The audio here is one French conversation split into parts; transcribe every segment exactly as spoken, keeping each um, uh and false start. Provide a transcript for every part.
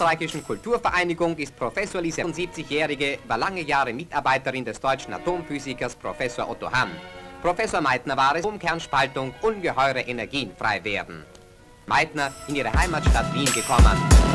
österreichischen Kulturvereinigung ist Professor Lise, siebzig-jährige, war lange Jahre Mitarbeiterin des deutschen Atomphysikers Professor Otto Hahn. Professor Meitner war es, um Kernspaltung ungeheure Energien frei werden. Meitner in ihre Heimatstadt Wien gekommen.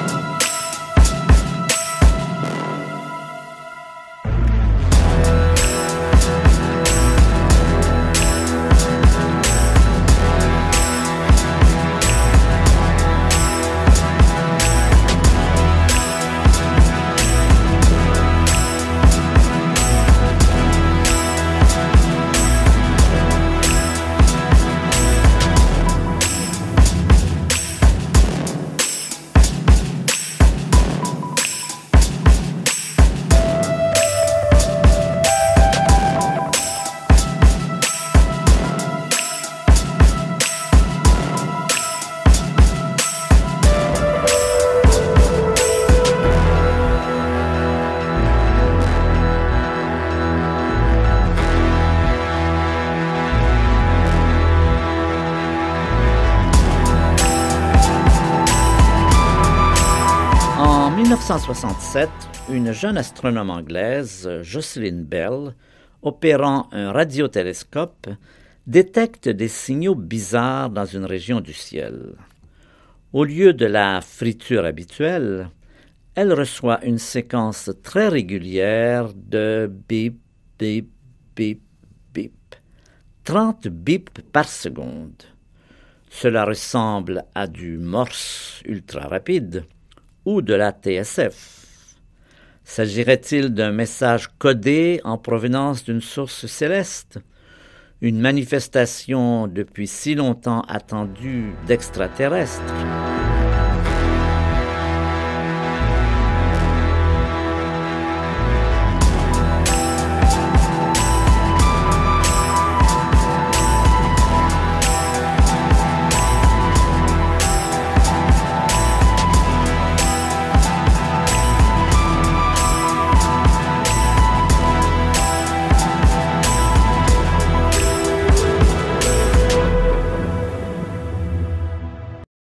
En dix-neuf cent soixante-sept, une jeune astronome anglaise, Jocelyn Bell, opérant un radiotélescope, détecte des signaux bizarres dans une région du ciel. Au lieu de la friture habituelle, elle reçoit une séquence très régulière de bip, bip, bip, bip, trente bips par seconde. Cela ressemble à du morse ultra rapide ou de la T S F. S'agirait-il d'un message codé en provenance d'une source céleste? Une manifestation depuis si longtemps attendue d'extraterrestres?